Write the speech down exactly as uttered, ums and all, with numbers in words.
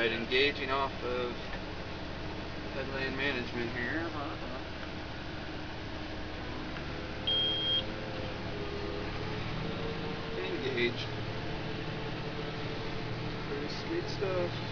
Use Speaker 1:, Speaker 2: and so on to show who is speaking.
Speaker 1: Alright, engaging off of headland management here. Engaged. Pretty sweet stuff.